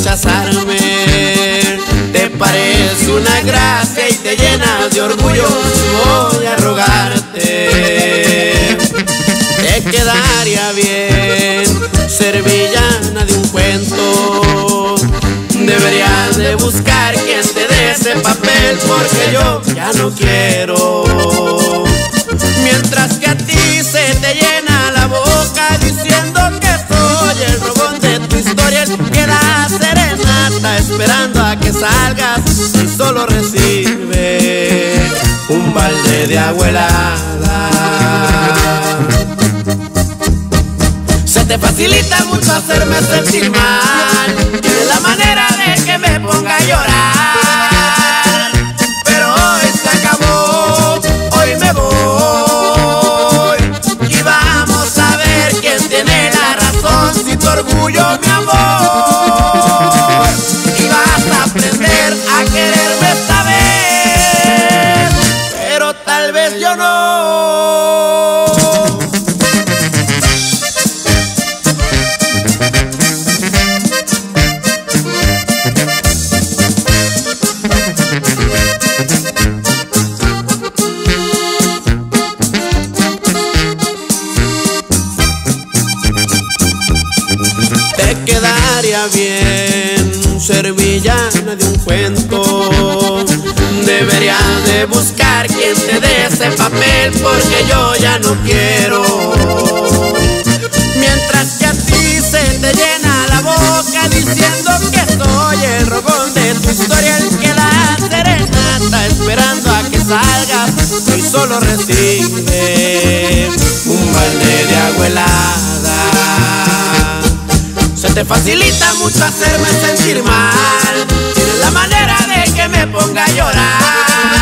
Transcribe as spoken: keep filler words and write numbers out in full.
rechazarme. Te parece una gracia y te llenas de orgullo. Voy a rogarte, te quedaría bien ser villana de un cuento. Deberías de buscar quien te dé ese papel, porque yo ya no quiero. Mientras que a ti se te llena la boca diciendo que soy el robón de tu historia, el que da serenata esperando a que salgas y solo recibe un balde de agua helada. Se te facilita mucho hacerme sentir mal, tienes la manera de que me ponga a llorar. Pero hoy se acabó, hoy me voy, y vamos a ver quién tiene la razón, si tu orgullo o mi amor. Y vas a aprender a quererme esta vez, pero tal vez yo no. Te quedaría bien ser villana de un cuento. Deberías de buscar quien te dé ese papel, porque yo ya no quiero. Mientras que a ti se te llena la boca diciendo que soy el robón de tu historia, el que la serenata esperando a que salgas y solo recibe un balde de agua helada. Se te facilita mucho hacerme sentir mal, tienes la manera de que me ponga a llorar.